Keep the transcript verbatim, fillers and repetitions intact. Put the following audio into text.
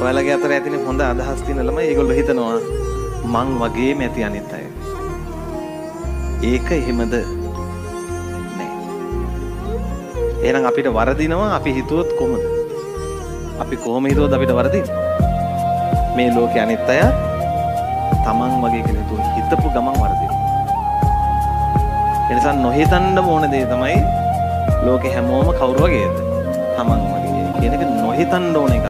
ඔයාලගේ අතර ඇතිනේ හොඳ අදහස් තියෙන ළමයි ඒගොල්ලෝ හිතනවා මං වගේම ඇති අනිත් අය. ඒක එහෙමද? නෑ. එහෙනම් අපිට වරදිනවා අපි හිතුවොත් කොහොමද? අපි කොහොම හිතුවොත් අපිට වරදින්නේ? මේ ලෝකේ අනිත් අය තමන් වගේ කියලා හිතුවොත් හිතපු ගමන් වරදිනවා. ඒ නිසා නොහිතන්න ඕන දේ තමයි ලෝකේ හැමෝම කවුරු වගේද? තමන් වගේ කියන එක නොහිතන්න ඕන එක.